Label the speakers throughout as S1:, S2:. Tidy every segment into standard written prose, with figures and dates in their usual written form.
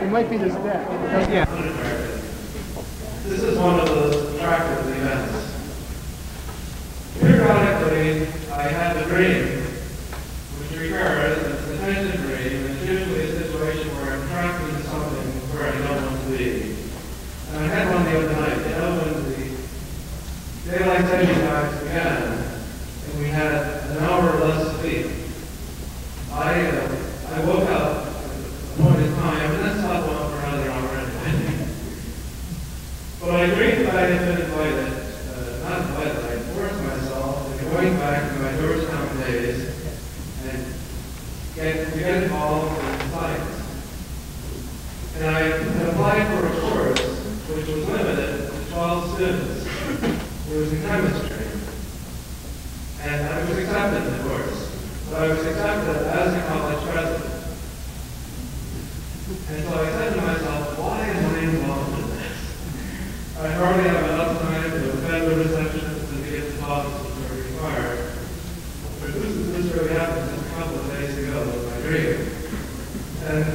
S1: might be this deck.
S2: Yeah.
S3: This is one of those attractive events. Periodically, I had a dream, which recurs as a detention dream, and it's usually a situation where I'm trapped into something where I don't want to be. And I had one the other night. When the daylight saving times began, and we had an hour less sleep, I woke up at a point in time, and then slept on for another hour anyway. But I dreamed that I had been invited, not invited, I forced myself into going back to my Georgetown days and get involved in science. And I applied for a course which was limited to 12 students. It was in chemistry. And I was accepted in the course. But I was accepted as a college president. And so I said to myself, why am I involved in this? I hardly have enough time to attend the receptionist and to get the talks which are required. But this really happened just a couple of days ago in my dream. And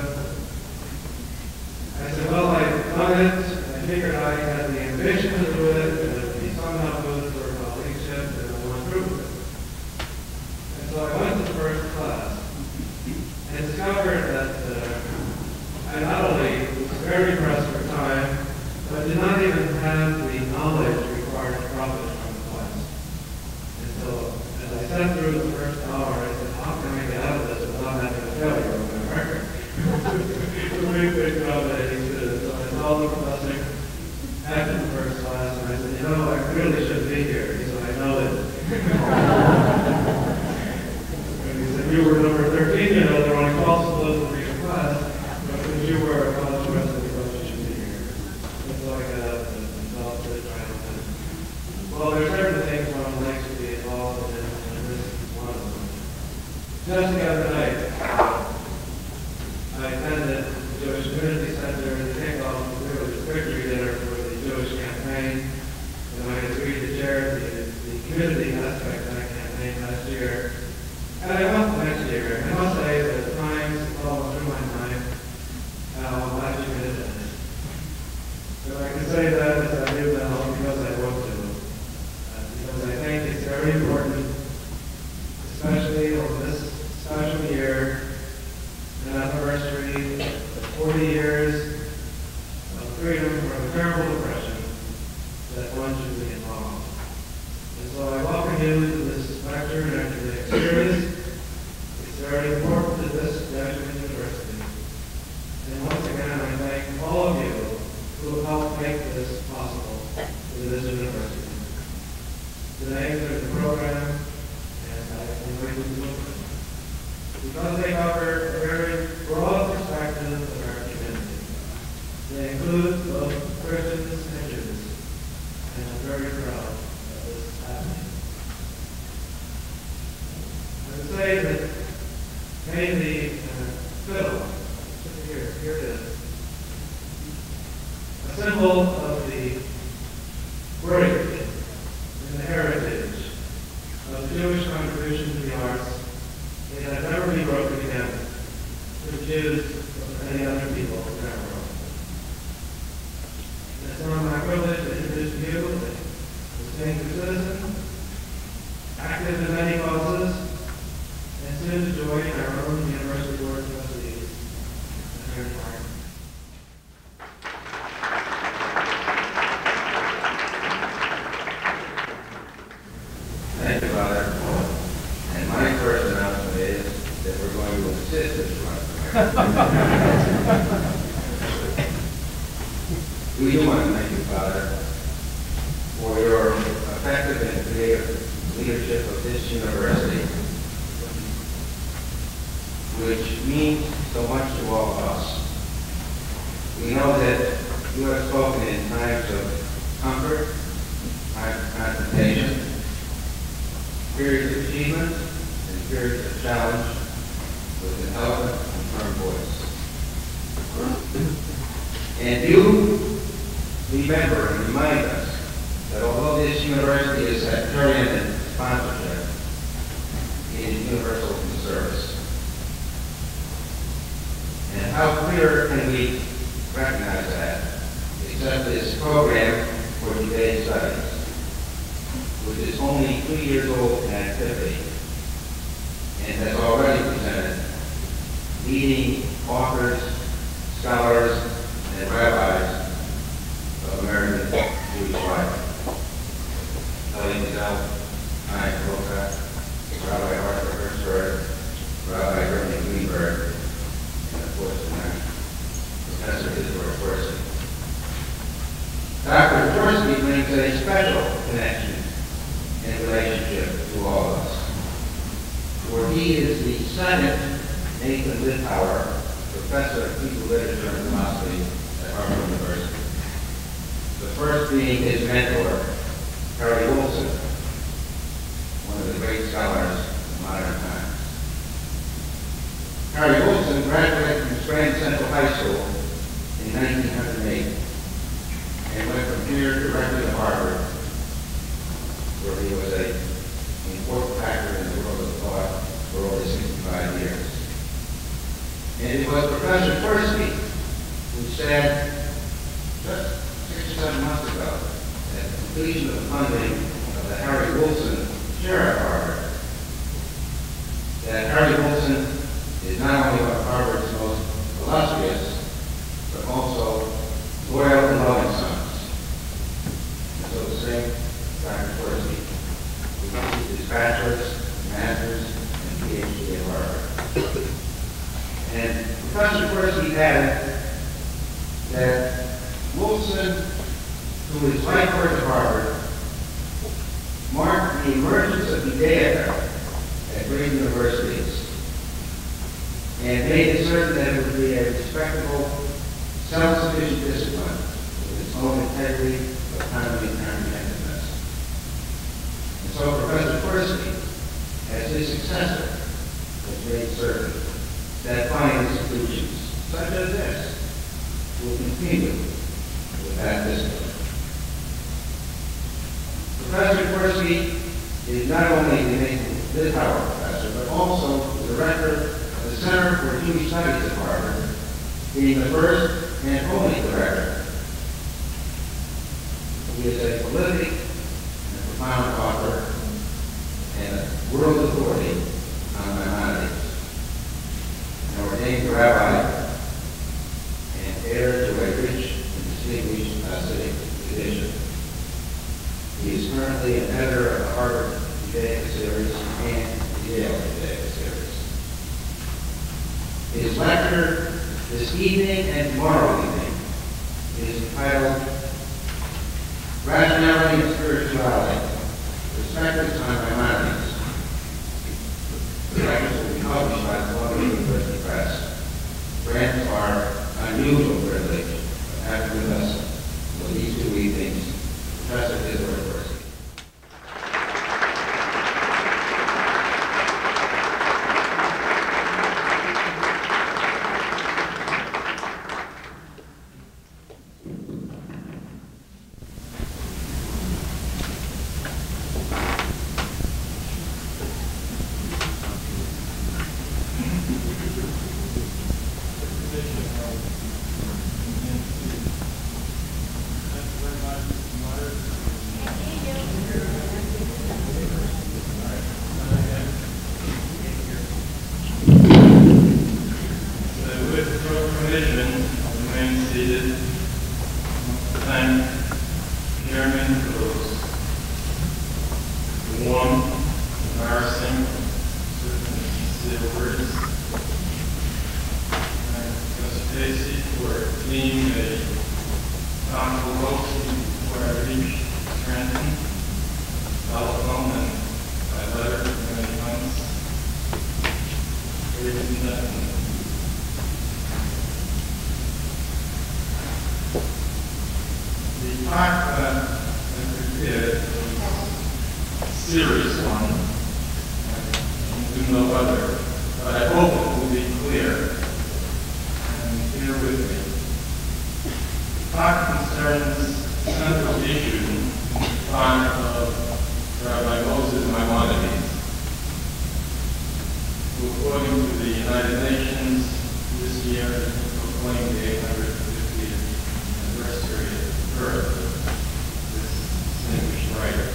S3: I said, well, I've done it. I figured I had the ambition to do it, and it would be somehow good for colleagueship, and I want to prove it. And so I went to the first class and discovered that I not only was very pressed for time, but did not even have the knowledge required to profit from the class. And so, as I sat through the first hour, I said, how can I get out of this without having a failure on my record? It was a big, big accommodating student. So I saw the professor after the first class, and I said, you know, I really should be here. He said, I know it. And he said, you were number 13, you know, there are only 12 supposed to be in class, but since you were a college president, you should be here. And so I got up and talked to the triumphant. Well, there are certain things one likes to be involved in, and this is one of them. Just the other night, I attended the Jewish Community Center and the kickoff of the victory dinner for the Jewish campaign, and I agreed to chair the community aspect of that campaign last year. And I went next year, and I must say that at times it's all through my mind how much you did this. But I can say that as I do now because I want to. Because I think it's very important, especially over this special year, an anniversary of 40 years of freedom from a terrible oppression, that one should be involved. And so I welcome you to this lecture and academic series. It's very important to this National University. And once again, I thank all of you who have helped make this possible for this university. The names of the program, and I invite you to look at them. Because they cover a very broad perspective of our community. They include both Christians and Jews, and I'm very proud of this happening. I would say that mainly fiddle, here it is, a symbol of the break in the heritage of Jewish contribution to the arts. It had never been broken again for the Jews or for any other people in our world. And it's now my privilege to introduce to you a distinguished citizen, active in many causes, and soon to join our own University Board of Trustees, Attorney Mark.
S4: Thank you, Father. And my first announcement is that we're going to assist this month. We do want to thank you, Father, for your effective and creative leadership of this university, which means so much to all of us. We know that you have spoken in times of comfort, times of confrontation, periods of achievement, and periods of challenge with an eloquent and firm voice. And you remember and remind us that although this university is sectarian in sponsorship, it is universal in service. And how better can we recognize that except this program for today's studies, which is only 2 years old in activity and has already presented leading authors, scholars, and rabbis of American Jewish life. Rabbi Rabbi Arthur Hertzberg, Rabbi Ernie Greenberg, and of course tonight, Professor Isadore Twersky. Dr. Twersky brings a special connection and relationship to all of us, for he is the second Nathan Littauer Professor of Hebrew Literature and Philosophy at Harvard University. The first being his mentor, Harry Wilson, one of the great scholars of modern times. Harry Wilson graduated from Scranton Central High School in 1908 and went from here directly to Harvard, where he was an important factor in the world of thought for over 65 years. And it was Professor Twersky who said just 6 or 7 months ago, at the completion of the funding of the Harry Wilson Chair at Harvard, that Harry Wilson is not only one of Harvard's most illustrious, but also loyal and loving sons. And so the same Dr. Twersky, who received his bachelor's, master's, and PhD at Harvard. And Professor Twersky added that Wilson, through his life work at Harvard, marked the emergence of Judaica at great universities and made it certain that it would be a respectable, self-sufficient discipline with its own integrity, autonomy, and comprehensiveness. And so Professor Twersky, as his successor, has made certain that fine institutions, such as this, will continue with that discipline. Professor Twersky is not only the Nathan Littauer professor, but also the director of the Center for Jewish Studies at Harvard, being the first and only director. He is a prolific and profound author and a world authority on Maimonides, an ordained rabbi and heir to a rich and distinguished Hasidic tradition. He is currently an editor of the Harvard Judaica series and the Yale Judaica series. His lecture this evening and tomorrow evening is entitled Rationality and Spirituality, Perspectives on Maimonides. The lectures will be published by the Columbia University Press. Grants our unusual privilege of having with us for these 2 evenings Professor Isadore Twersky.
S1: According to the United Nations, this year proclaim the 850th anniversary of the birth of this distinguished writer.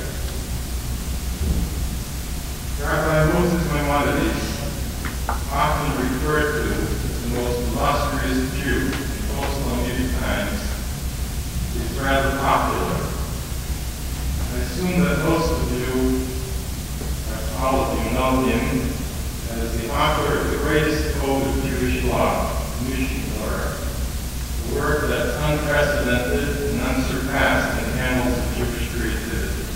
S1: Rabbi Moses Maimonides, often referred to as the most illustrious Jew in post-Talmudic times, is rather popular. I assume that most of you, perhaps all of you, know him as the author of the greatest code of Jewish law, Mishnah, a work that's unprecedented and unsurpassed in the annals of Jewish creativity.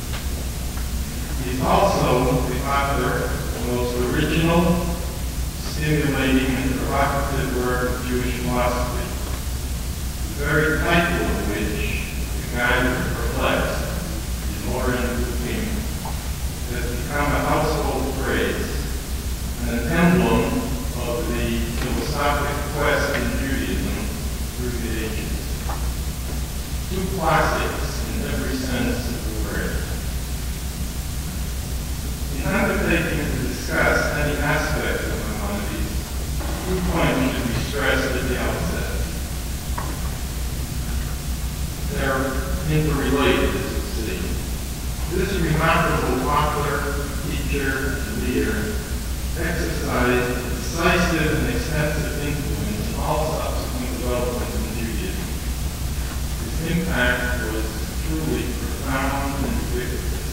S1: He's also the author of the most original, stimulating, and provocative work of Jewish philosophy, the very title of which, The Guide to the Perplexed, is more in between, has become a household phrase, and an emblem of the philosophic quest in Judaism through the ages. Two classics in every sense of the word. In undertaking to discuss any aspect of Maimonides, 2 points should be stressed at the outset. They're interrelated, as you'll see. This remarkable author, teacher, and leader exercised a decisive and extensive influence on all subsequent developments in Judaism. His impact was truly profound and ubiquitous.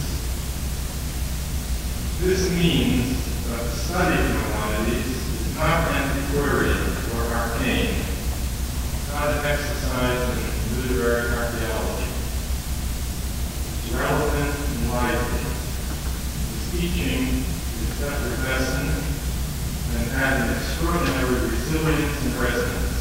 S1: This means that the study of Maimonides is not antiquarian or arcane. It's not an exercise in literary archaeology. It's relevant and lively. His teaching is effervescent and had an extraordinary resilience and resonance.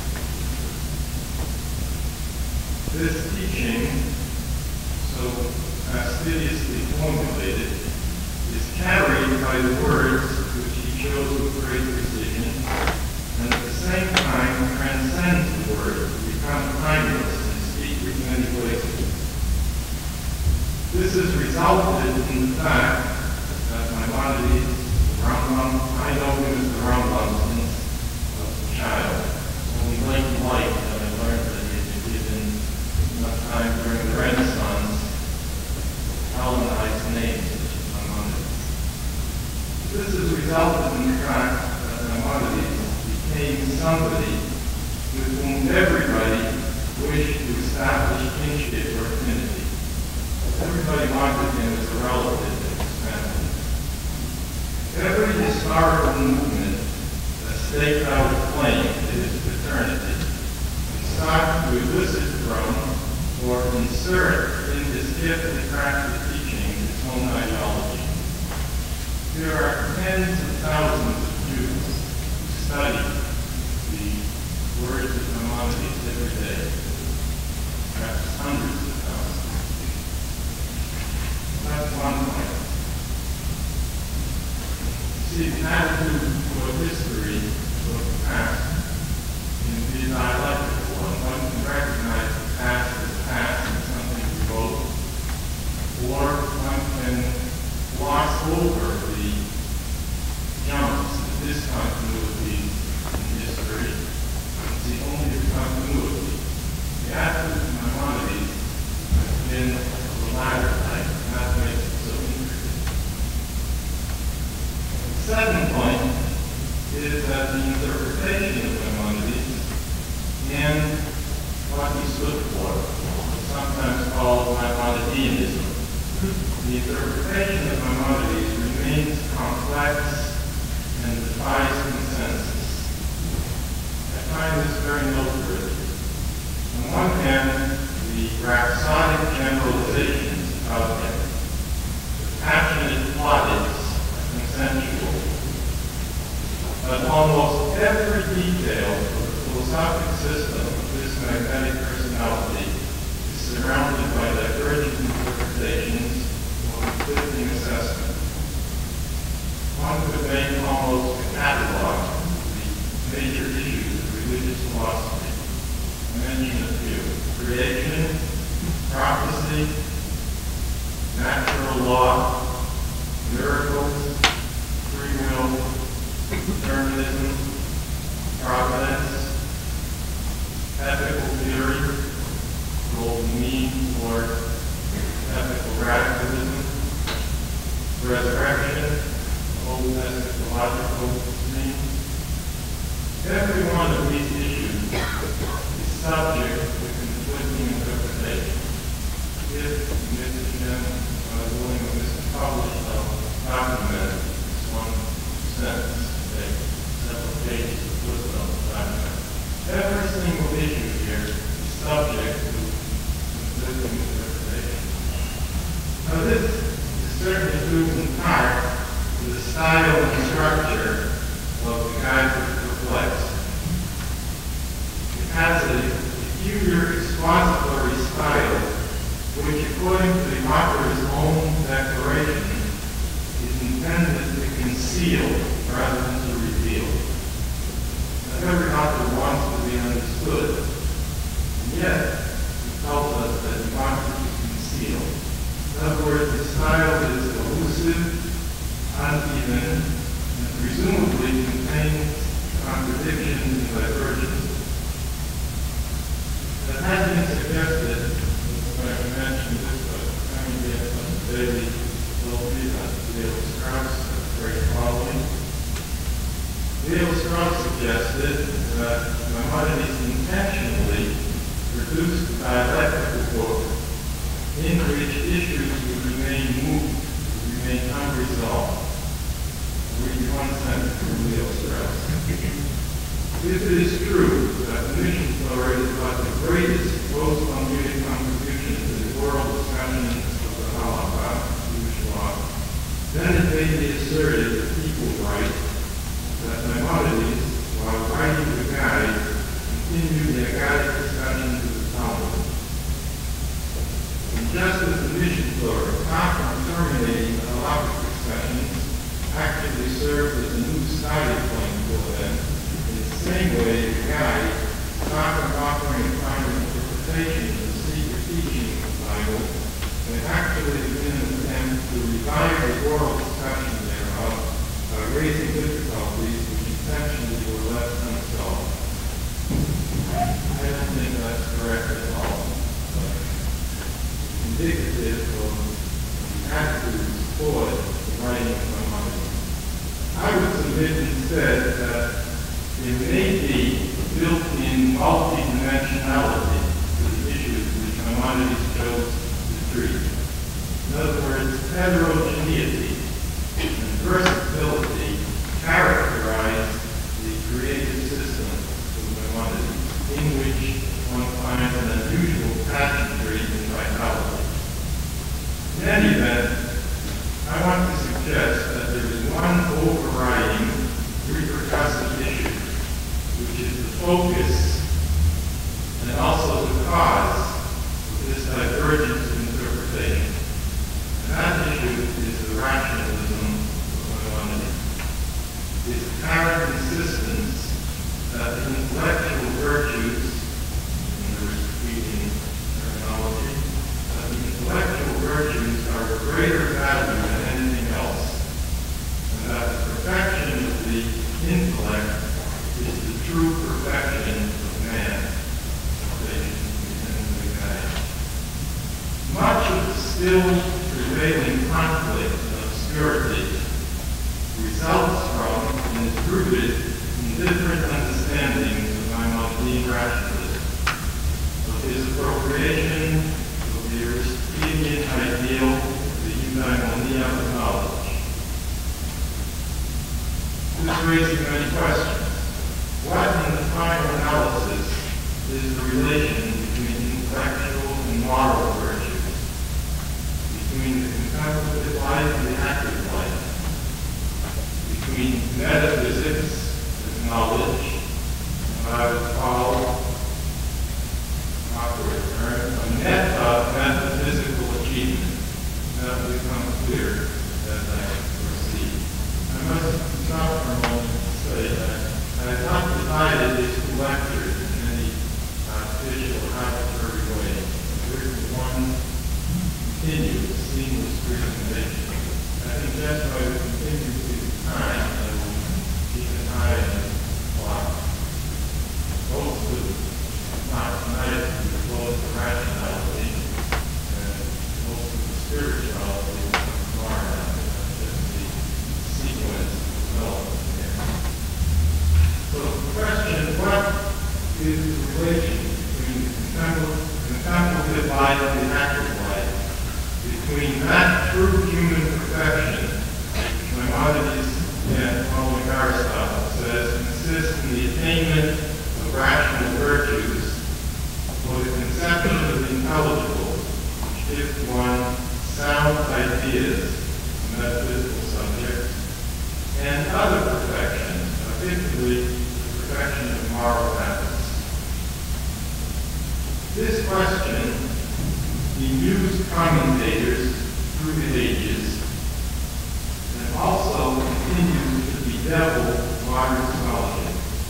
S1: This teaching, so fastidiously formulated, is carried by the words which he chose with great precision, and at the same time transcends the word to become timeless and speak with many places. This has resulted in the fact that Maimonides, the Rambam, I know him as the Rambam since I was a child. Only late in life that I learned that he had been given enough time during the Renaissance to Hellenized names such as Maimonides. This has resulted in the fact that Maimonides became somebody with whom everybody wished to establish kinship or affinity. Everybody wanted him as a relative in his family. Every historical movement that staked out a claim to his paternity and sought to elicit from or insert in his gift and practice teaching his own ideology. There are tens of thousands of Jews who study the words of Maimonides every day, perhaps hundreds of thousands. That's one point. See, the attitude toward history of the past can be a dialectical one. One can recognize the past as past and something remote, or one can gloss over the jumps, the discontinuities in history, and see only the continuity. The attitude of Maimonides has been of the latter type, and that makes it so interesting. The second point is that the interpretation of Maimonides and what he stood for is sometimes called Maimonideanism. The interpretation of Maimonides remains complex and defies consensus. I find this very noteworthy. On one hand, the rhapsodic generalizations about him, the passionate plaudits are consensual. But almost every detail of the philosophic system of this magnetic personality is surrounded by divergent interpretations or conflicting assessment. One could make almost a catalog of the major issues of religious philosophy. I mention a few: creation, prophecy, natural law, miracles, free will, determinism, providence, or ethical radicalism, resurrection, Old eschatological meaning. Every one of these issues is subject to conflicting interpretation. If Mr. Jim willing to publish a document, it's one sentence, several pages of footnote document. Every single issue here is subject to conflicting interpretation. Now this is certainly due in part to the style and structure of the Guide to the Perplexed. It has a peculiar expository style which, according to the author's own declaration, is intended to conceal rather than to reveal. Now, every author wants to be understood, and yet he tells us that he wants to conceal. In other words, the style is elusive, uneven, and presumably contains contradictions and divergences. It has been suggested, I mentioned this, but coming in from the daily Dale Strauss, great following. Dale Strauss suggested that Maimonides intentionally produced a dialectical book in which issues would remain moved, would remain unresolved. I'll read you one sentence from Dale Strauss. If it is true that the mission story is about the greatest post-Talmudic contribution to the oral discussions of the Halakha, Jewish law, then it may be asserted that people write that Maimonides, while writing the guide, continued the Agadic discussions of the Talmud. And just as the mission story, far from terminating the Halakhic discussions, actively served as a new starting point for them, same way, the guide, far from offering a final interpretation of the secret teaching of the Bible, may actually begin an attempt to revive the oral discussion thereof by raising difficulties which intentionally were left unsolved. I don't think that's correct at all, but indicative of the attitudes toward the writing of Maimonides. I would submit instead that it may be built-in multi-dimensionality to the issues which Maimonides chose to treat. In other words, heterogeneity and versatility characterize the creative system of Maimonides, in which one finds an unusual pageantry and vitality. In any event, I want to suggest that there is one overriding repercussive issue, which is the focus and also the cause of this divergence in interpretation. And that issue is the rationalism of Maimonides. His apparent insistence that the intellectual virtues, in the repeating terminology, that the intellectual virtues are of greater value than anything else, and that the perfection of the intellect is the true perfection of man. Much of the still prevailing conflict and obscurity results from and is rooted in different understandings of Maimonidean rationalism, of his appropriation of the Aristotelian ideal of the eudaimonia of knowledge. This raises many questions. What, in the final analysis, is the relation between intellectual and moral virtues, between the contemplative life and the active life, between metaphysics as knowledge, and I would call, awkward term, a metaphysical achievement? That will become clear as I proceed. I must stop for a moment to say that I have not divided these two lectures in any official or arbitrary way. There is one continuous, seamless presentation. I think that's why we continue to the time that we keep an eye on the clock. Most of not tonight, we close the rationality. attainment of rational virtues, or the conception of the intelligible, which gives one sound ideas on metaphysical subjects, and other perfections, particularly the perfection of moral habits. This question bemused commentators through the ages and also continues to bedevil modern scholarship.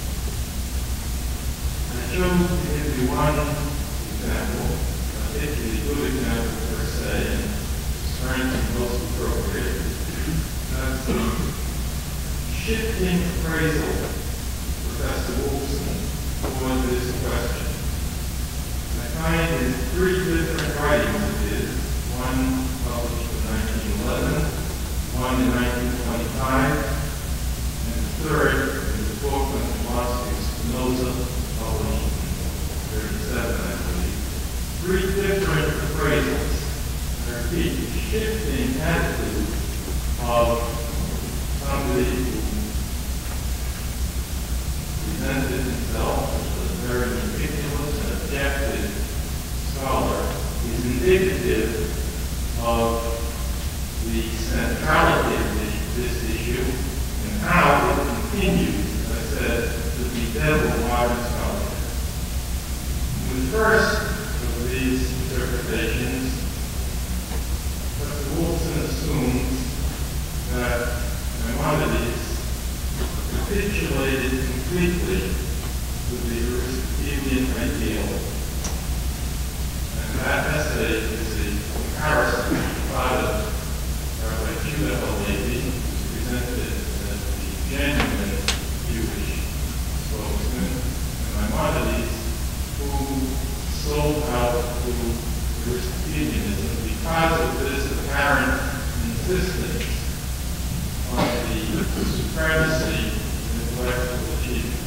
S1: I chose to give you one example, a particularly good example per se, and strength is most appropriate. That's the shifting appraisal Professor Wolfson for this question. I find in 3 different writings of his, one published in 1911, one in 1925, and the third in the book on philosophy of Spinoza, published in 1937, I believe. 3 different appraisals. I repeat, the shifting attitude of somebody who presented himself as a very meticulous and objective scholar is indicative of the centrality of this issue and how it continues, as I said, to bedevil modern scholarship. In the first of these interpretations, Dr. Wolfson assumes that Maimonides capitulated completely with the Aristotelian ideal. And that essay is a comparison thought of Rabbi Judah Halevi, who's presented as the genuine Jewish spokesman, and Maimonides, who sold out to Aristotelianism because of this apparent insistence on the supremacy of intellectual achievement.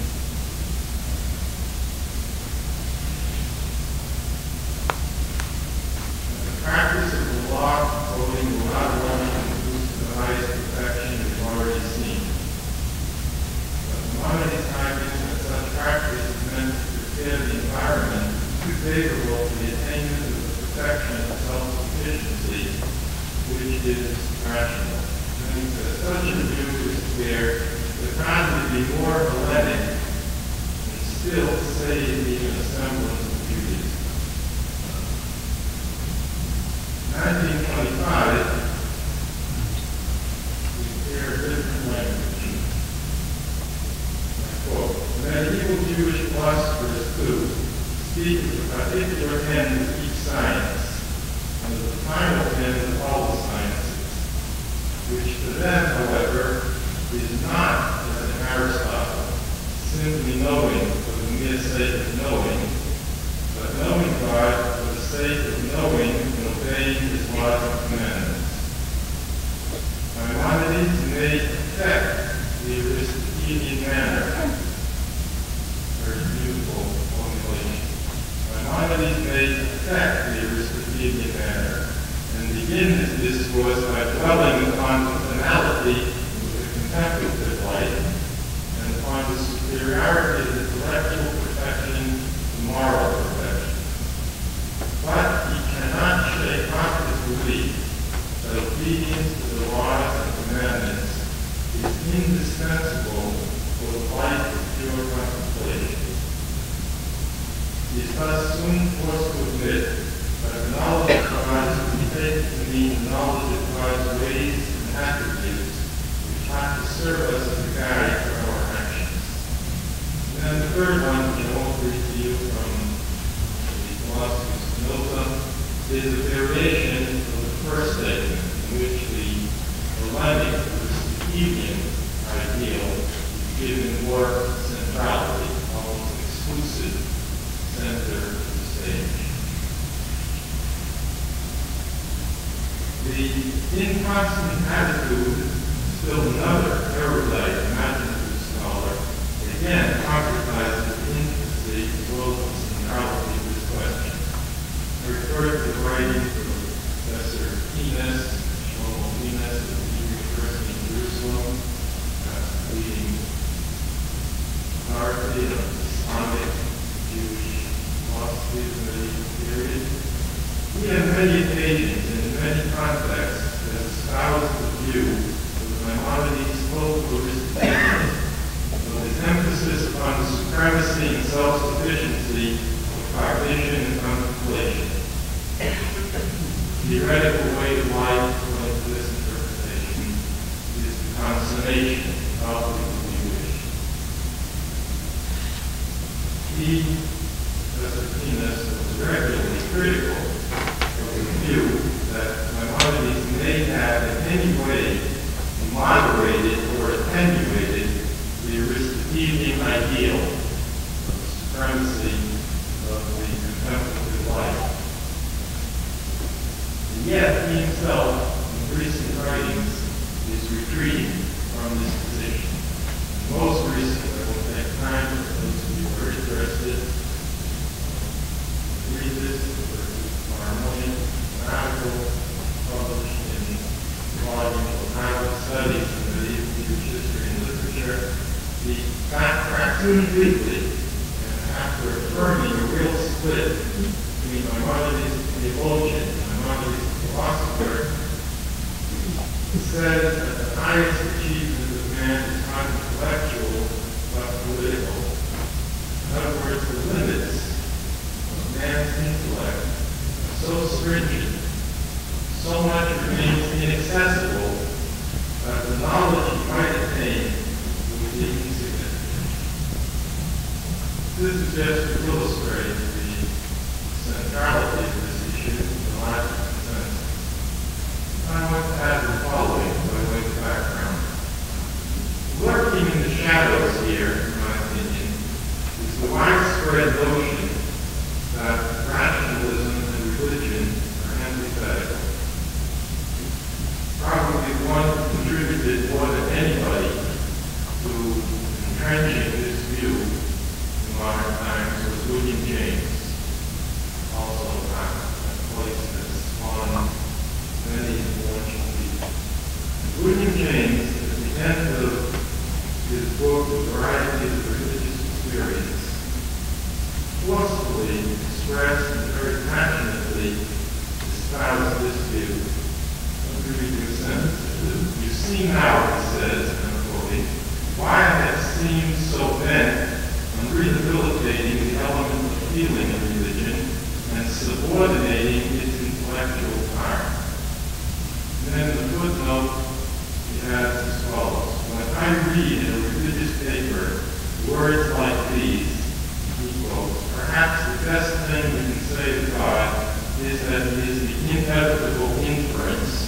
S1: The practice of the law, quoting the law conducive to the highest perfection, is already seen. But Maimonides argues that such practice is meant to prepare the environment favorable to the attainment of the perfection of self-sufficiency, which is rational. Such a view is where the kind would be more Hellenic and still save even a semblance of Judaism. 1925, we hear a different language. I quote, medieval Jewish philosophers too speak of the particular end of each science and of the final end of all the sciences, which to them, however, is not, as in Aristotle, simply knowing for the mere sake of knowing, but knowing God for the sake of knowing and obeying His laws and commandments. Maimonides may affect the Aristotelian manner. Very beautiful formulation. Maimonides may affect the Aristotelian manner and begin his discourse by dwelling upon the finality of the contemplative life and upon the superiority of the intellectual perfection to moral perfection. But he cannot shake off his belief that obedience to the laws and commandments is indispensable for the life of pure contemplation. He is thus soon forced to admit that the knowledge of God is to be taken to mean the knowledge of God's ways and attributes, which have to serve us as a guide for our actions. And then the third one, which I won't read to you from the philosophy of Spinoza, is a variation of the first statement, in which the Hellenic Aristotelian ideal is given more centrality, almost exclusive center of the stage. The inconstant attitude, still another erudite imaginative scholar, again concretizes the intimacy as well as the centrality of this question. I refer to the writings of Professor Enes, Shlomo Enes of the University of Jerusalem, leading authority his medieval period. He on many occasions and in many contexts has espoused the view of the Maimonides folklorist with his emphasis upon the supremacy and self-sufficiency of cognition and contemplation. The theoretical way of life, according to this interpretation, is the consummation of the wish. He, as Aquinas, was regularly critical of the view that Maimonides may have in any way moderated or attenuated the Aristotelian ideal of the supremacy of the contemplative life. And yet, he himself, in recent writings, is retreating from this position. Most recently, I will take time for those of you who are interested to read this tomorrow morning, an article published in the volume of Private Studies in Medieval Jewish History and Literature. The Raccoon Weekly, and after affirming a real split between Maimonides theologian and Maimonides philosopher, says that the highest achievement of man is not intellectual but political. In other words, the limits of man's intellect are so stringent, so much remains inaccessible that the knowledge he might attain would be insignificant. This is just to illustrate the centrality of this issue, the logic consensus. I want to add the following by way of background. Lurking in the shadows here, in my opinion, is the widespread notion that rationalism and religion are antithetical. Probably one who contributed more than anybody to entrenching this view in modern times was William James, also a place that's on many influential people. William James, at the end of his book, A Variety of Religious Experience, forcefully expressed and very passionately espoused this view. Let me read you a sentence. You see now, he says, and I'm quoting, why I have seemed so bent on rehabilitating the element of feeling in religion and subordinating its intellectual part. Then the footnote he has as follows. When I read in a religious paper words like these, he quotes, perhaps the best thing we can say to God is that he is the inevitable inference.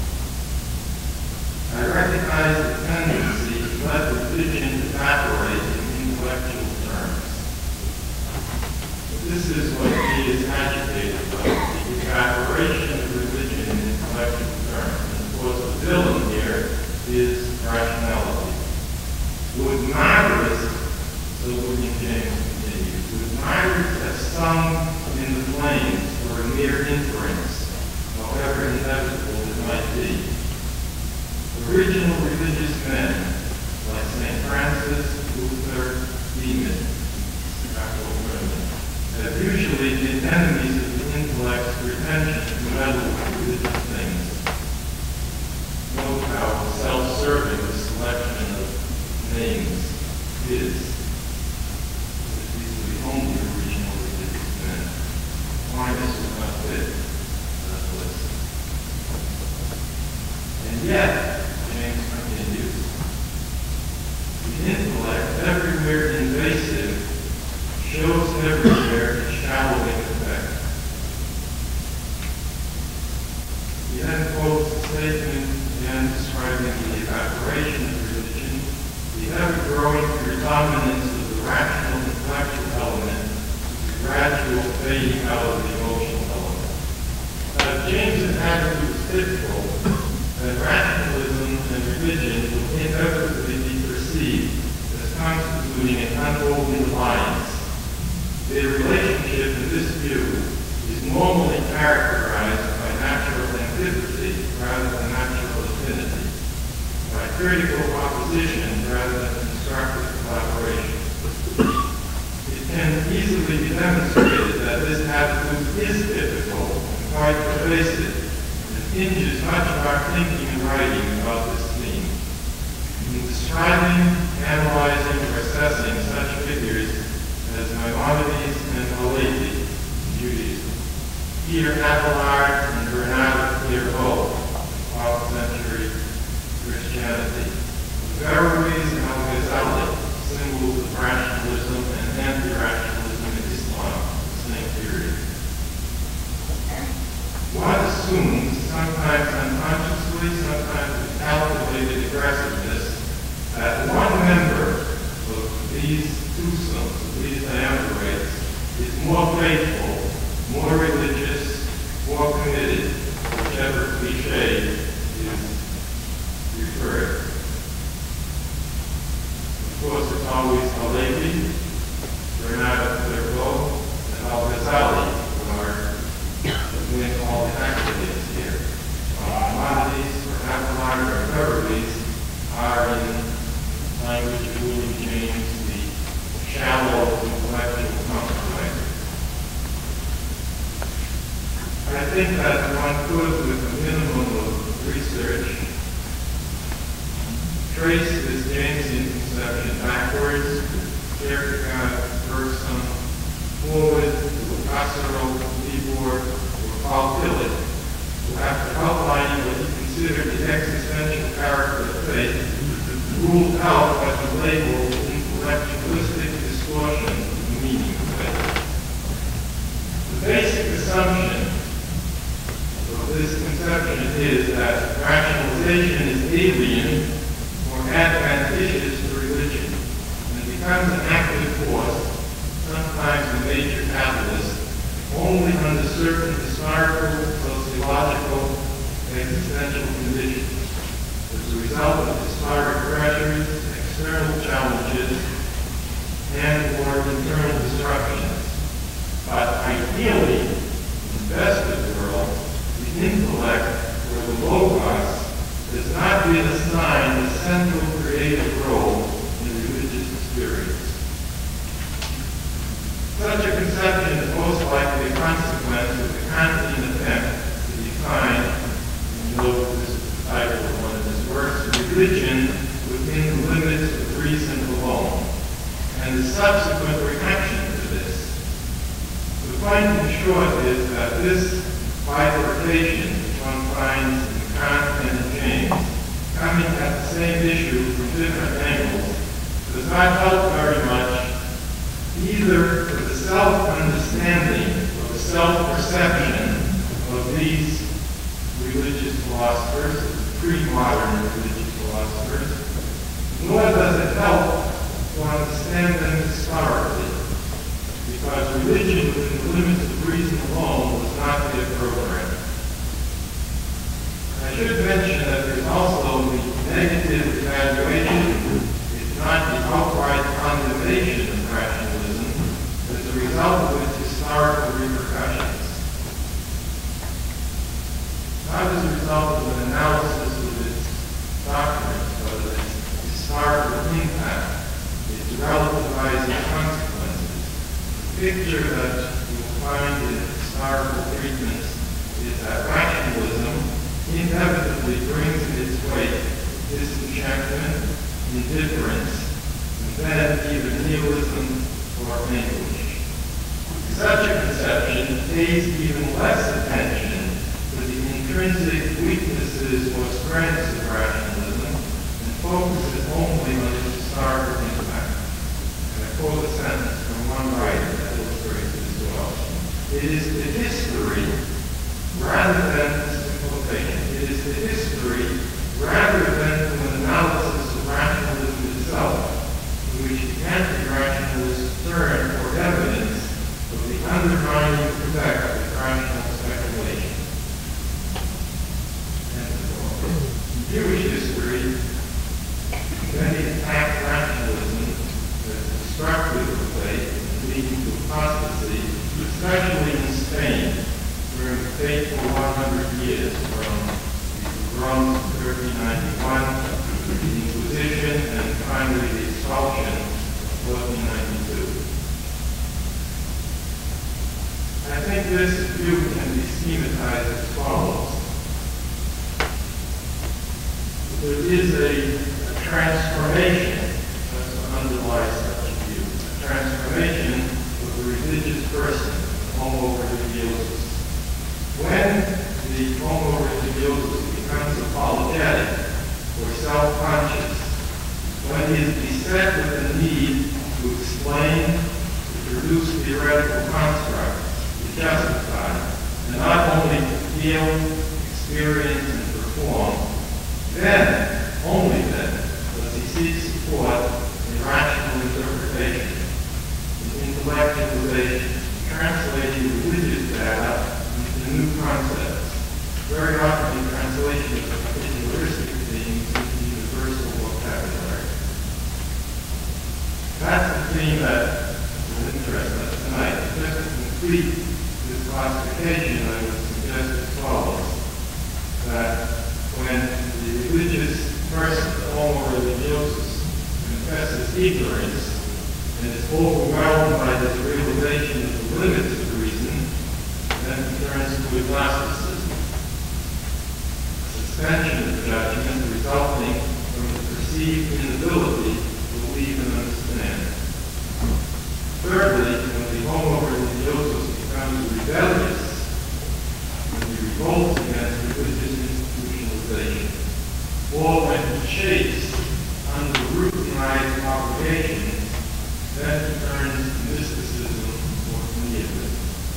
S1: I recognize the tendency to let religion evaporate in intellectual terms. But this is what he is agitated about, the evaporation of religion in intellectual terms. And of course, the villain here is rationality. Would Myers, so William James continues, would Myers have sung in the flames for a mere inference, however inevitable it might be? Original religious men, like St. Francis, Luther, Beeman, have usually been enemies of the intellect's pretension to meddle with religious things. Note how self-serving the selection of names is. These are the only original religious men. Aquinas was not fit for that list. And yet, James continues, the intellect, everywhere invasive, shows everywhere its shallowing effect. He then quotes a statement again describing the evaporation of religion, the ever-growing predominance of the rational intellectual element, the gradual fading out of the emotional element. James's attitude is typical that rationalism and religion will inevitably be perceived as constituting an unholy alliance. Their relationship in this view is normally characterized by natural antipathy rather than natural affinity, by critical opposition rather than constructive collaboration. It can easily be demonstrated that this face it, it hinges much of our thinking and writing about this theme. In describing, analyzing, or assessing such figures as Maimonides and Morey in Judaism, Peter Abelard and Bernard Clairvaux, 12th century Christianity, Averroes and Al-Ghazali, symbols of rationalism and anti-rationalism in Islam, the same period. One assumes, sometimes unconsciously, sometimes with calculated aggressiveness, that one member of these twosomes, of these diametrates, is more faithful, more religious, more committed, whichever cliche is referred. Of course, it's always Halevi, Bernard Clairvaux, and Al-Ghazali who are doing all the activities here. Maimonides or Abelard or Averroes are, in language of William James, the shallow intellectual compromiser. I think that one could, with a minimum of research, trace this Jamesian conception backwards, Kierkegaard, Bergson, forward to Husserl, Libor, or Paul Tillich, who, after outlining what he considered the existential character of faith, ruled out what he labeled intellectualistic distortion of the meaning of faith. The basic assumption of this conception is that rationalization is alien or advantageous to religion, and it becomes an active force, sometimes a major catalyst, only under certain historical, sociological, and existential conditions, as a result of historic pressures, external challenges, and/or internal disruptions. But ideally, in the best of worlds, the intellect, or the logos, has not been assigned a central creative role in religious experience. Such a conception is most likely a consequence of the Kantian attempt to define, and note this is the title of one of his works, religion within the limits of reason alone, and the subsequent reaction to this. The point in short is that this bifurcation, which one finds in Kant and James, coming at the same issue from different angles, does not help very much either for the self-understanding or the self-perception of these religious philosophers, pre-modern religious philosophers, nor does it help to understand them historically, because religion within the limits of reason alone was not their program. I should mention that there's also the negative evaluation, if not the outright condemnation of rationalism, as a result of its historical repercussions. Not as a result of an analysis of its doctrines, but of its historical impact, its relativizing consequences. The picture that you will find in historical treatments is that rationalism inevitably brings in its wake disenchantment, indifference, and then even nihilism or anguish. Such a conception pays even less attention to the intrinsic weaknesses or strengths of rationalism and focuses only on its historical impact. And I quote a sentence from one writer that illustrates this well. It is the history rather than the simplification. It is the history rather than an analysis of rationalism itself, in which the anti-rationalists turn for evidence of the undermining effect of rational speculation. In Jewish history, many attack rationalism as destructive of faith and leading to apostasy, especially in Spain, during the fateful 100 years from Rome 1391, the Inquisition, and finally the expulsion of 1492. I think this view can be schematized as follows. there is a transformation that underlies such a view. A transformation of the religious person, homo religiosus. When the homo religiosus becomes apologetic or self-conscious, when he is beset with the need to explain, to produce theoretical constructs, to justify, and not only to feel, experience, and perform, then, only then, does he seek support in rational interpretation, in intellectualization, translating religious data into new concepts. Very often, the translation of particularistic themes into universal vocabulary. That's the theme that will interest us tonight. Just to complete this classification, I would suggest as follows: that when the religious person, the homo religiosus, confesses ignorance and is overwhelmed by the realization of the limits of reason, then he turns to agnosticism, suspension of judgment resulting from the perceived inability to believe and understand. Thirdly, when the homo religiosus becomes rebellious, when he revolts against religious institutionalization, or when he chafes under routinized obligations, then he turns to mysticism or theism.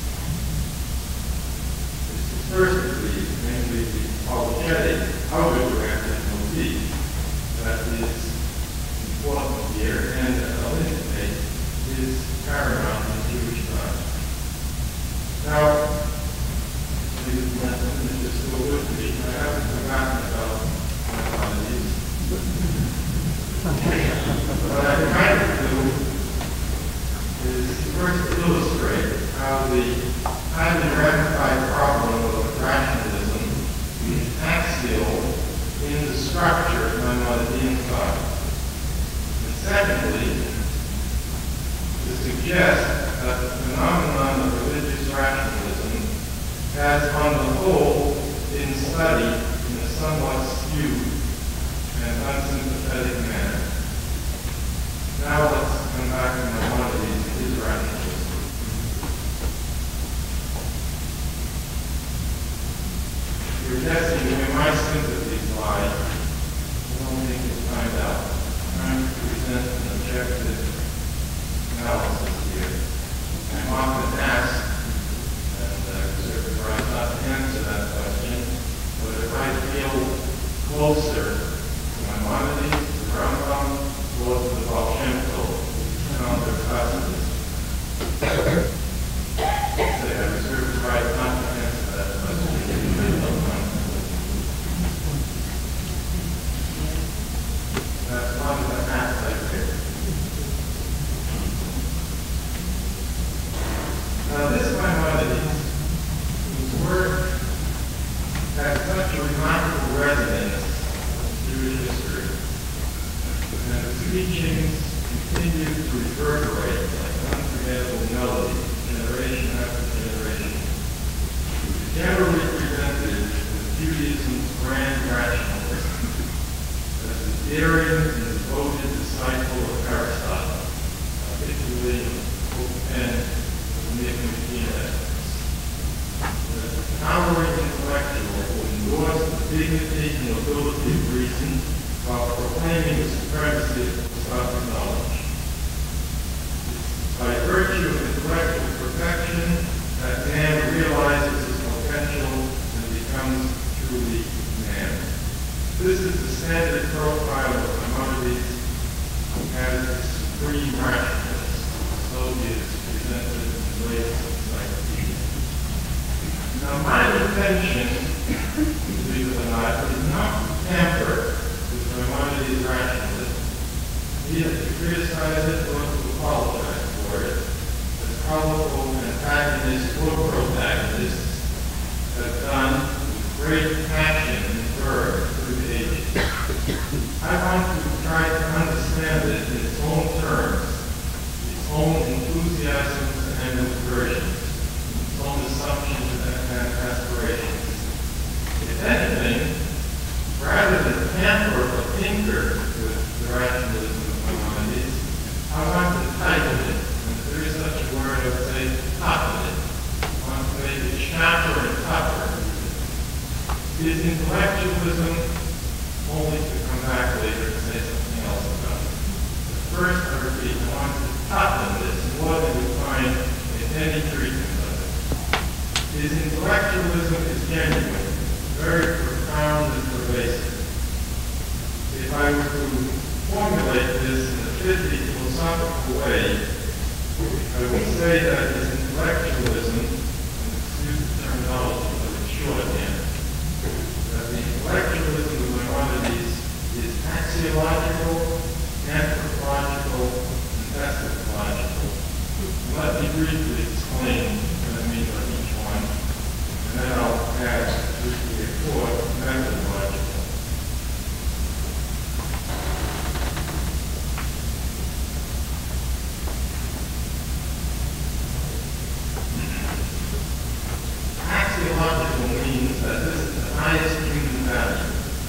S1: It's the first of these, namely the apologetic, outer-directed motif, that is important here, and I'll indicate is paramount in Jewish thought. Now, ladies and gentlemen, just go with me. I haven't forgotten about Maimonides. What I tried to do is first illustrate how the highly ramified problem of rationalism is axial in the structure of Maimonidean thought. And secondly, to suggest that the phenomenon of religious rationalism has, on the whole, been studied in a somewhat skewed and unsympathetic manner. Now let's come back to Maimonides and his rationalism. If you're guessing where my sympathies lie, I don't think you'll find out. I'm trying to present an objective analysis here. I'm often asked, and I reserve the right not to answer that question, but if I feel closer to Maimonides, to Rambam, or to the Baal Shem Tov, and on their cousins, I reserve the right not to answer that question. That's one of the hats I pick. Now this Maimonides, whose work has such a remarkable resonance in Jewish history, and his teachings continue to reverberate like an unforgettable melody, generation after generation, is generally presented as Judaism's grand rationalist, as a daring and devoted disciple of Aristotle, particularly and the towering intellectual who endures the dignity and nobility of reason while proclaiming the supremacy of philosophic knowledge. It's by virtue of intellectual perfection that man realizes his potential and becomes truly man. This is the standard profile of Maimonides as the supreme rationalist. So he is presented in late encyclopedia. Now, my intention, believe it or not, is not to tamper with Maimonides' rationalism, neither to criticize it or to apologize for it, as powerful antagonists or protagonists have done with great passion and fervor through the ages. I want to try to understand it in its own terms, its own enthusiasms and aversions, its own assumptions and aspirations. If anything, rather than tamper toughen this more than you find in any treatment of it. His intellectualism is genuine, very profound and pervasive. If I were to formulate this in a pithy philosophical way, I would say that his intellectualism, and excuse the terminology, but it's shorthand, that the intellectualism of Maimonides is axiological, anthropological, and eschatological. Let me briefly explain what I mean by each one, and then I'll add briefly a fourth, methodological. Axiological means that this is the highest human value.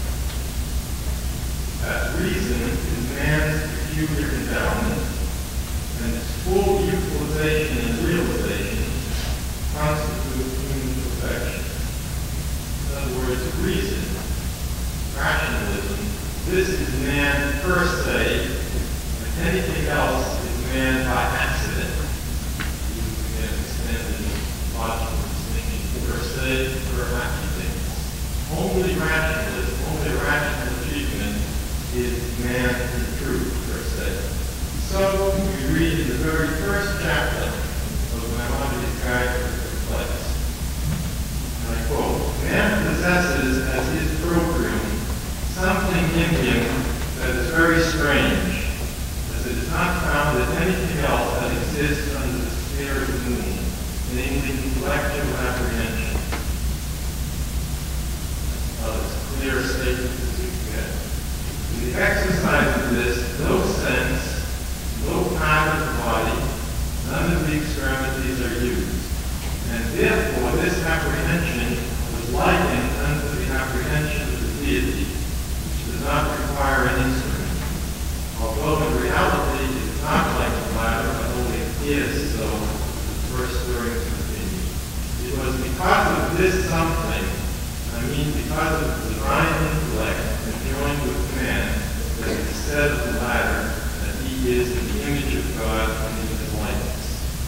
S1: That reason is man's peculiar endowment, and its full utilization and realization constitute human perfection. In other words, reason, rationalism, this is man per se, and anything else is man by accident. Using an extended logical distinction, per se, per accident. Only rationalism, only rational achievement is man in truth, per se. So, we read in the very first chapter of Maimonides' Guide to the Perplex, and I quote, "Man possesses as his proprium something in him that is very strange, as it is not found in anything else that exists under the sphere of the moon, namely intellectual apprehension." Well, it's a clear statement as you can get. In the exercise of this, no sense, no part of the body, none of the extremities are used. And therefore, this apprehension was likened unto the apprehension of the deity, which does not require an instrument. Although in reality it is not like the latter, but only is so, the first story continues. It was because of this something, I mean because of the divine intellect conjoined with man, that it is said of the latter that he is in the image of God and in his likeness.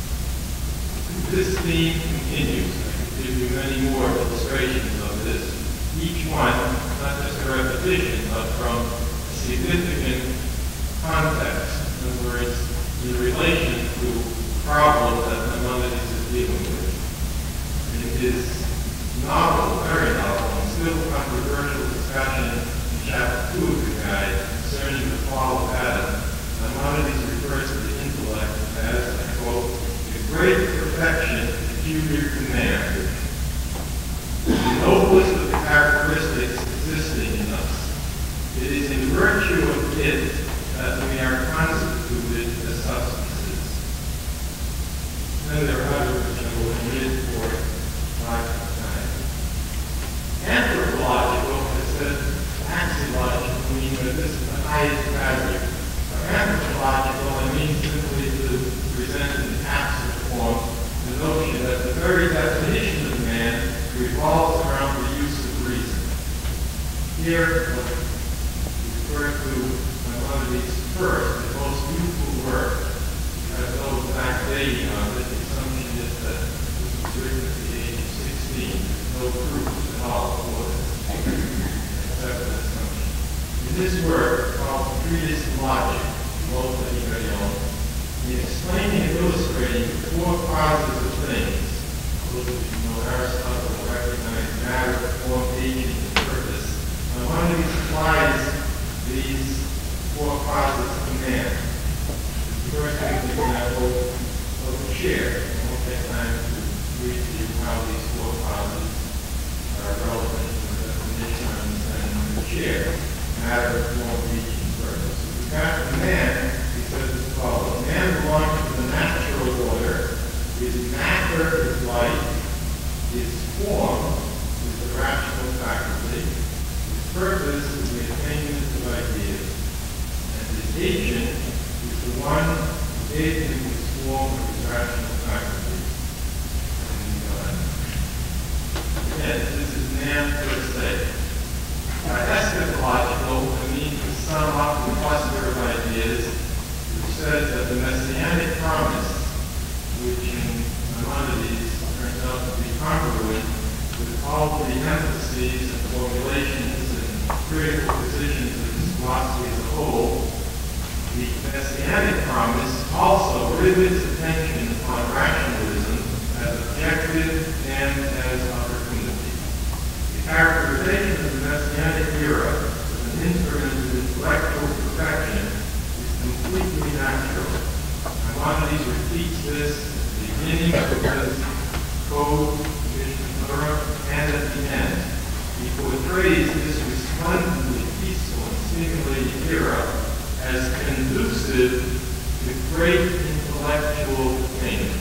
S1: This theme continues. I can give you many more illustrations of this. Each one, not just a repetition, but from a significant context. In other words, in relation to problems that Maimonides is dealing with. In his novel, very novel, and still controversial discussion in chapter 2 of the guide concerning the fall of Adam, Maimonides refers to the intellect as, I quote, "the great perfection peculiar to man, the noblest of the characteristics existing in us. It is in virtue of it that we are constituted as substances." Then there are others which I will omit for lack of time. Anthropological, I said, axiological, meaning that this is the highest value. Anthropological, I mean simply to present in the abstract form the notion that the very definition of man revolves around the use of reason. Here, refer to Maimonides' first, the most useful work, has no exact dating on it. The assumption is that this was written at the age of 16. There's no proof at all for this, except an assumption. In this work, called Treatise on Logic, both that he very own, in explaining and illustrating the four causes of things, those of you who know Aristotle will recognize matter, form, aging, and purpose, Maimonides applies these four causes to man. The first is an example of a chair. I won't take time to read to you how these four causes are relevant to the definition of understanding of the chair. Matter, form, aging, and purpose. We've got the man, he says as follows. Man belongs to the natural order. His matter is life. His form is the rational faculty. His purpose is the attainment of ideas. And his agent is the one who gave him his form of his rational faculty. Again, this is man per se. Eschatological means to sum up the cluster of ideas which says that the messianic Messianic promise also rivets attention on rationalism as objective and as opportunity. The characterization of the Messianic era as an instrument of intellectual perfection is completely natural. Maimonides repeats this at the beginning of his Code, Mishnah Torah, and at the end. He portrays this resplendently peaceful and stimulating era as conducive to great intellectual attainment.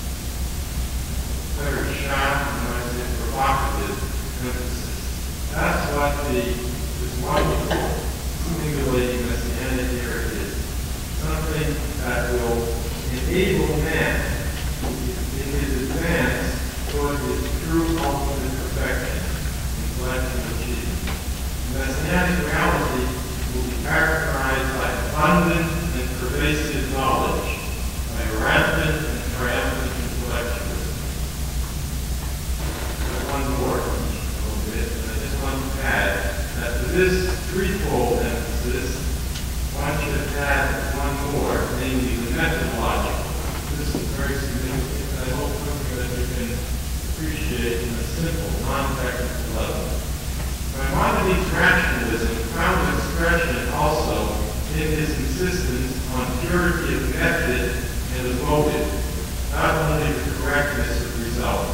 S1: Very sharp and provocative emphasis. That's what this wonderful, stimulating Messianic era is. Something that will enable man in his advance toward his true ultimate perfection, intellectual achievement. Messianic reality will be characterized by abundant and pervasive knowledge, by rampant and triumphant intellectualism. One more little bit, and I just want to add that to this threefold emphasis, one should add one more, namely the methodological. This is very significant, and I hope something that you can appreciate in a simple, non-technical level. Maimonides' rationalism found expression also in his insistence on purity of method and of motive, not only the correctness of result.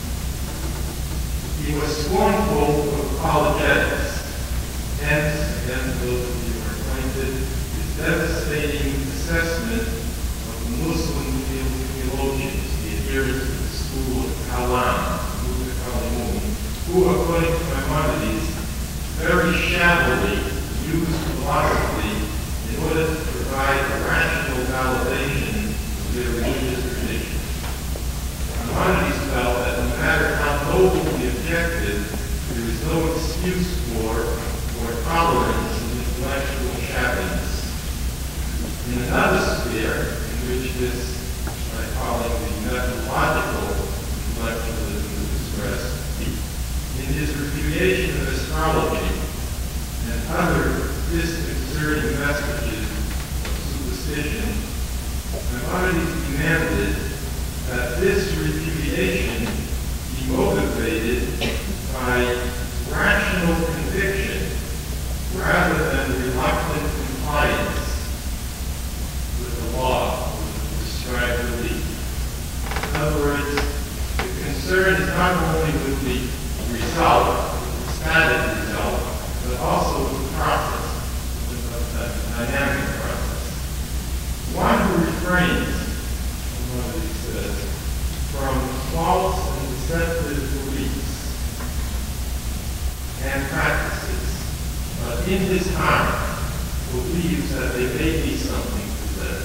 S1: He was scornful of apologetics, hence, again, those of you who are acquainted, his devastating assessment of the Muslim theologians, the adherents of the school of Kalam, who, according to Maimonides, very shabbily used philosophy in order to provide a rational validation of their religious tradition. Maimonides felt that no matter how noble the objective, there is no excuse for or tolerance of intellectual shabbiness. In another sphere, in which this, I call it the methodological intellectualism is expressed, in his repudiation of astrology and other disconcerting messages of superstition, Maimonides demanded that this repudiation be motivated by rational conviction rather than reluctant compliance with the law, with the prescribed belief. In other words, the concern is not only with the result, the static result, but also with the process, the dynamic process. One who refrains, what he says, from false and deceptive beliefs and practices, but in his heart believes that they may be something to them.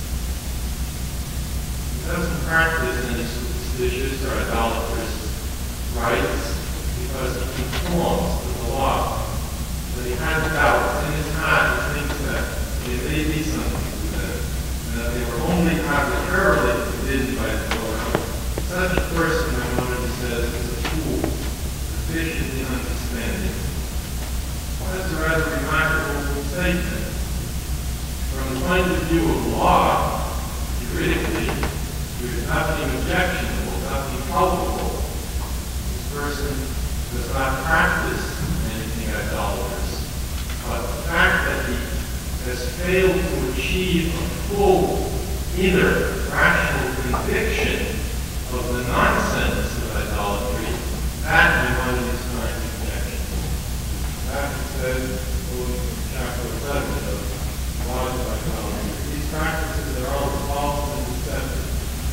S1: He doesn't practice any superstitious or idolatrous rites, because he conforms to the law. But he has doubts in his heart. He thinks that there may be something to them, and that they were only arbitrarily forbidden by the Torah. Such a person, Maimonides says, is a fool, deficient in understanding. Well, that's a rather remarkable statement. From the point of view of law, juridically, there is nothing objectionable, nothing culpable. This person does not practice anything idolatrous, but the fact that he has failed to achieve a full inner rational conviction of the nonsense of idolatry, that Maimonides finds objection. That says, in chapter 7 of Laws of Idolatry, these practices are all false and deceptive.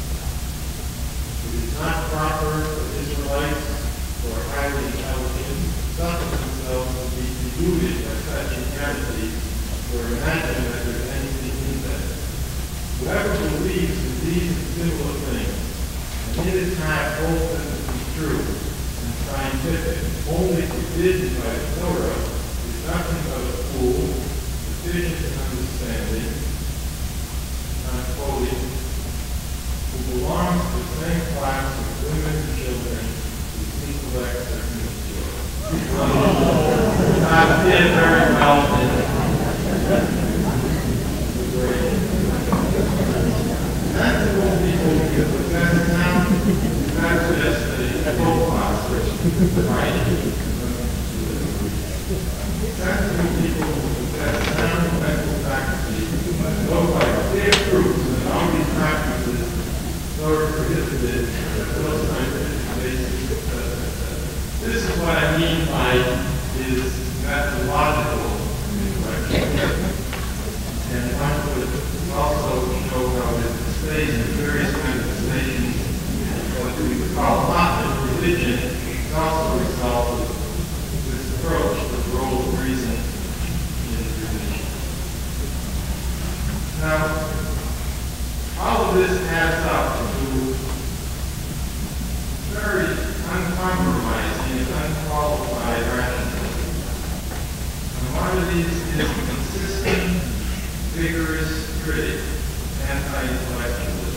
S1: It is not proper for Israelites or highly intelligent, some of themselves will be deluded by such insanity or imagine that there's anything in them. Whoever believes in these and similar things, and it is not open to be true and scientific, only forbidden by the Torah, is nothing but a fool, deficient in understanding, not quoting, who belongs to the same class of women and children whose intellects are immature. Not did very well in the great truths and all these practices nor prohibited no scientific basis, etc. This is what I mean by his methodological intellectualism. And one would also show how his mistakes and various manifestations of what we would call positive religion is also a result of this approach to the role of reason in religion. Now, all of this adds up to very uncompromising and unqualified rationalism. Maimonides is a consistent, vigorous critic of anti-intellectualism.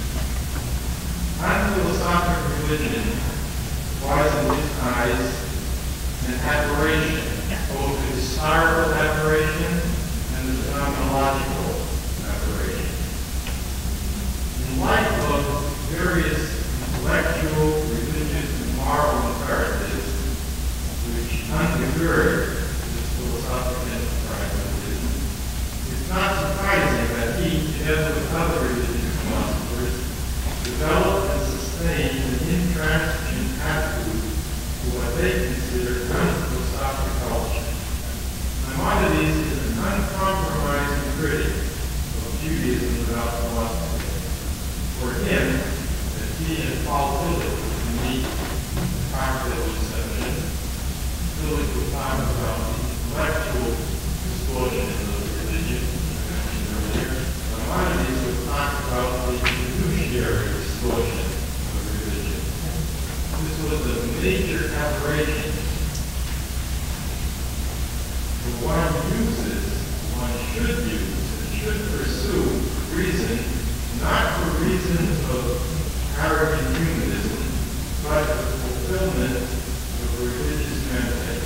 S1: Unphilosophic religion was in his eyes an aberration, both the historical aberration and the phenomenological aberration. In light of various intellectual, religious, and moral imperatives which undergird this philosophical enterprise of religion, it's not surprising that he, together with other religious philosophers, developed and sustained an intransigent attitude to what they consider unphilosophic culture. Maimonides is an uncompromising critic of Judaism without philosophy. For him, that he and Paul Tillich meet Parkville exception, Tillich will talk about the intellectual distortion of religion, I mentioned earlier. Maimonides will talk about the fiduciary distortion of religion. This was a major aberration. For one should use, and should pursue reason, not for reasons of arrogant humanism, but for the fulfillment of a religious mandate.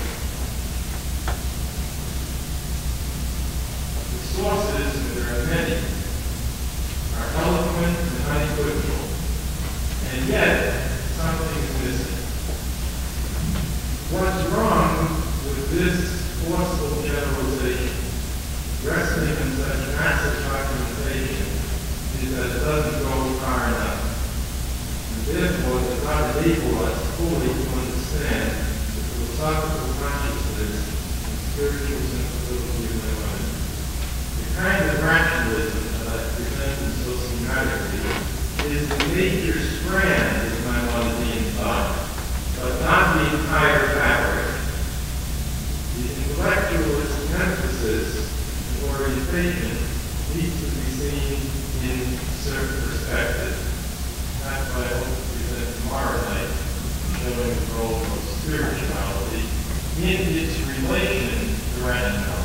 S1: The sources, and there are many, are eloquent and unequivocal, and yet something is missing. What's wrong with this forceful generalization, resting in such massive documentation, is that it doesn't go far enough. And therefore, does not enable us fully to understand the philosophical consciousness and spiritual sensibility of Maimonides. The kind of rationalism that I presented so schematically is the major strand of Maimonidean thought, but not the entire fabric. The intellectualist emphasis and orientation needs to be seen in certain perspectives. That's what I hope to present tomorrow night, showing the role of spirituality in its relation to rationality.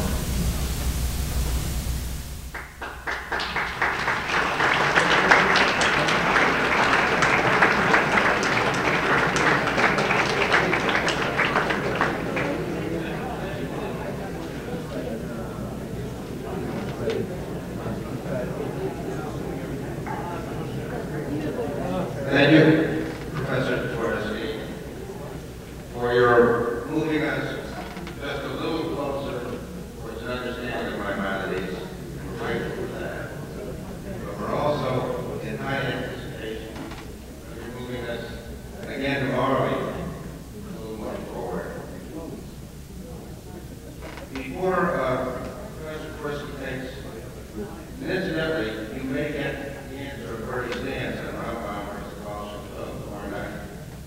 S4: Thank you, Professor Twersky, for your moving us just a little closer towards an understanding of Maimonides. We're grateful for that. But we're also in high anticipation of you moving us again tomorrow evening a little more forward. Before Professor Twersky takes, and incidentally, you may get the answer of where he stands on tomorrow night.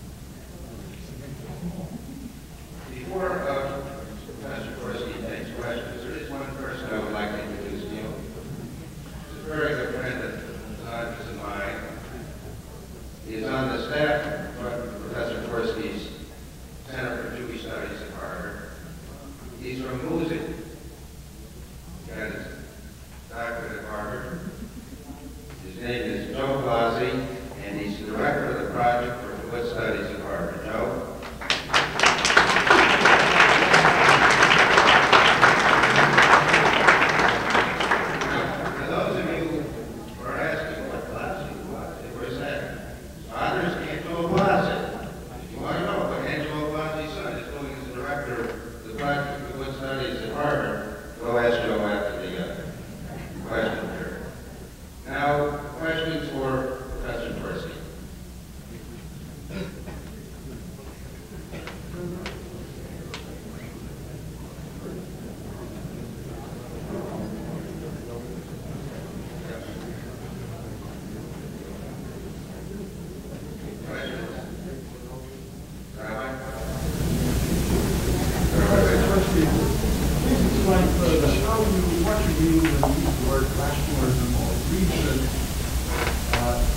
S4: Before Professor Twersky takes questions, there is one person I would like to introduce to you. He's a very good friend of Zod's and mine. He is on the staff of Professor Twersky's Center for Jewish Studies at Harvard. He's from Music. He got his doctorate at Harvard. His name is Joe Blasi, and he's the director of the project for Jewish Studies at Harvard. Joe? For those of you who are asking what Blasi was, where's that? Father's Angelo Blasi. If you want to know what Angelo Blasi's son is doing as the director of the project for Jewish Studies at Harvard, go ask Joe after the question period. Now,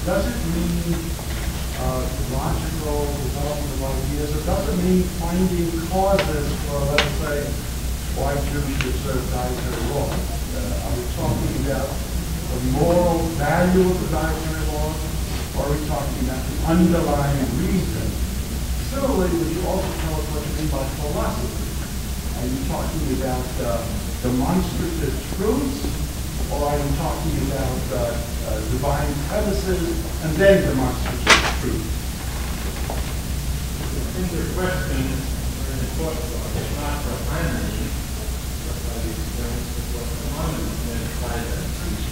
S2: Does it mean logical development of ideas, or does it mean finding causes for, let's say, why Jews should serve dietary laws? Are we talking about the moral value of the dietary laws, or are we talking about the underlying reason? Similarly, would you also tell us what you mean by philosophy? Are you talking about demonstrative truths, or are you talking about divine premises and then demonstrative truths?
S1: I think your question is very important. It's not for harmony, but by the experience of what Maimonides meant by that.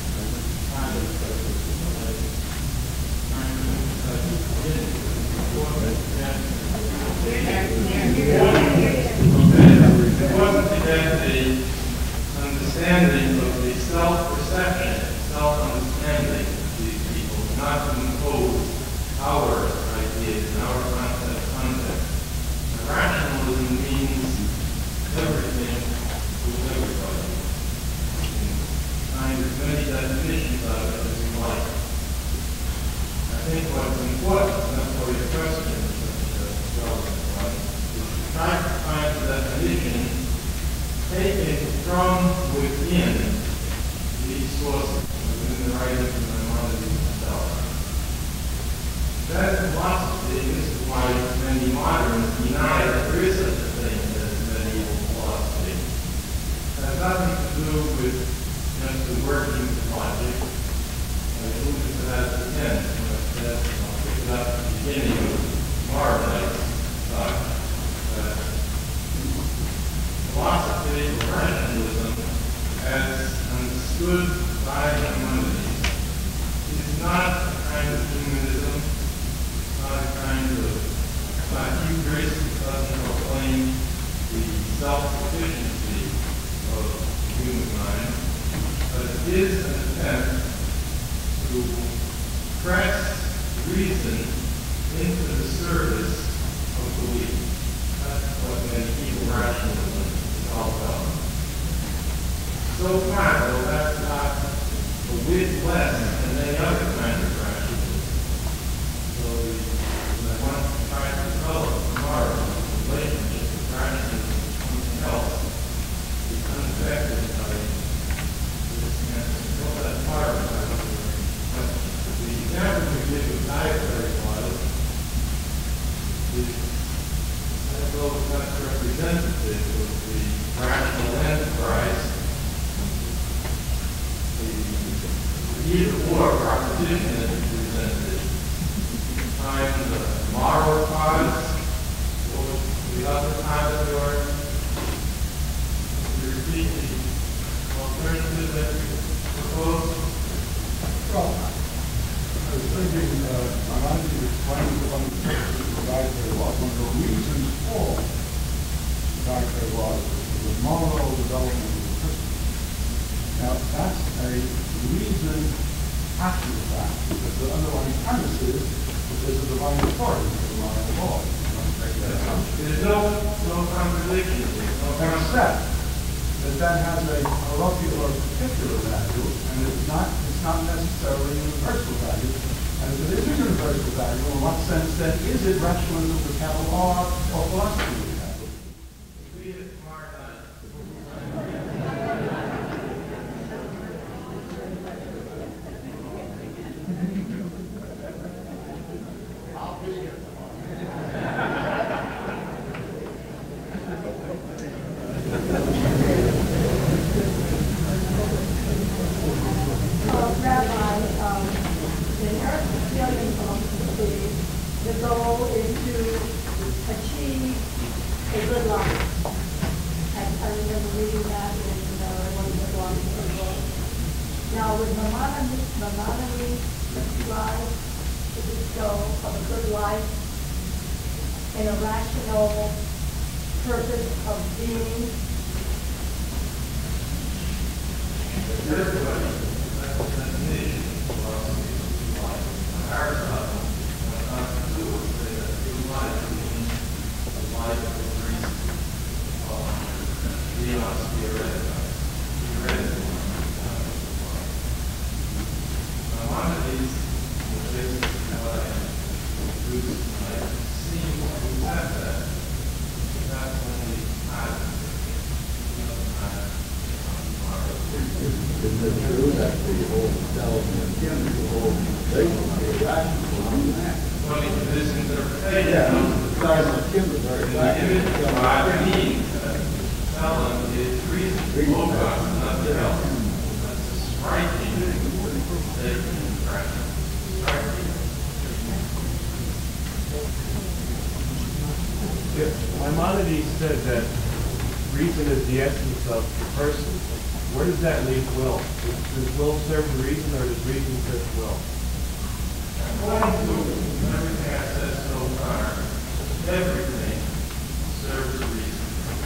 S1: It wasn't that the understanding of the self-perception, self-understanding of these people, not to impose our ideas and our concept. Rationalism means everything to everybody. Find as many definitions of it as you like. I think what's important, and that's why your question is try to find the definition taken from within these sources, within the writings of Maimonides himself. That philosophy, and this is why many moderns deny that there is such a thing as medieval philosophy. It has nothing to do with just the workings of logic. I alluded to that at the end, but I'll pick it up at the beginning of Maimonides' talk. Philosophy of rationalism, as understood by Maimonides, is not a kind of humanism, not a kind of hubris. It doesn't proclaim the self-sufficiency of the human mind, but it is an attempt to press reason into the service of belief. That's what medieval rationalism is all about. So far, though, that's not a whit less than any other kind of rationalism. So I want to try to develop tomorrow the relationship of rationalism with something else is unaffected by this answer. Well, that's part of it. The example we give of dietary laws is though it's not representative of the rational enterprise, the either-or proposition that is presented. You can find the moral cause or the other category. You repeat the alternative that you propose.
S2: Well, I was thinking, I'm not going to explain to one of the dietary laws, one of the reasons for dietary laws is the moral development of the Christian. Now, that's a reason after the fact, because the underlying premise is that there's a divine authority for the moral law.
S1: There's no contradiction here.
S2: Except that has a parochial or particular value, and it's not necessarily a universal value. And if it is a universal value, in what sense then is it rationalism with capital R or philosophy with capital P?
S1: Read it tomorrow night.
S2: I'll be here.
S5: The goal is to achieve a good life. I remember reading that in one of the books. Now, with Maimonides strives to bestow of a good life and a rational purpose of being.
S1: Everybody, that's the definition of philosophy of life. Aristotle. Maimonides,
S2: Isn't it true that the whole intelligence, the whole thing will be irrational on that?
S1: Well, this interpretation
S2: Yeah,
S1: of
S2: the size of Kim is very
S1: the
S2: black.
S1: image of God means Allen is reason, logos, nothing else. That's a striking statement, striking.
S6: Maimonides said that reason is the essence of the person. Where does that leave will? Does will serve the reason, or does reason serve the will?
S1: According to everything I've said so far, everything serves reason.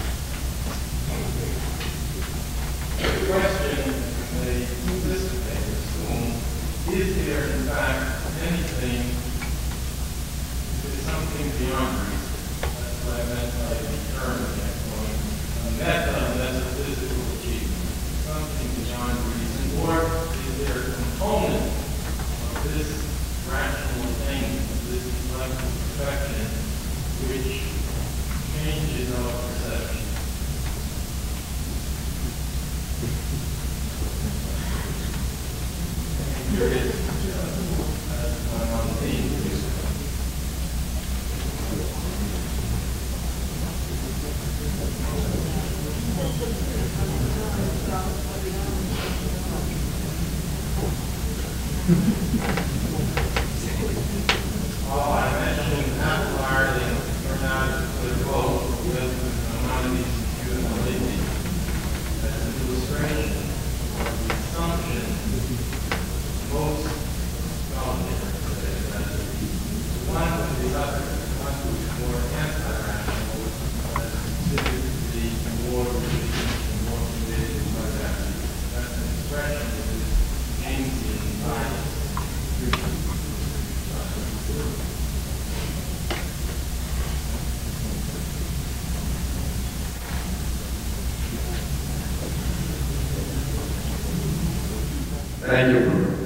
S1: The question they anticipate, assume, is there in fact anything, is something beyond reason? That's what I meant by the term that going, a meta, metaphysical achievement, something beyond reason, or is there a component of this rational attainment, this intellectual perfection, which changes our perception? Here it is. That's one on the theme. Oh, I mentioned half-lardy or not the quote with Maimonides and humility as an illustration of the assumption most scholars say that the one with the other, the one who is more anti-rational, is considered to be more religious and more committed to what that is. That's an expression of this Keynesian bias.
S4: Thank you.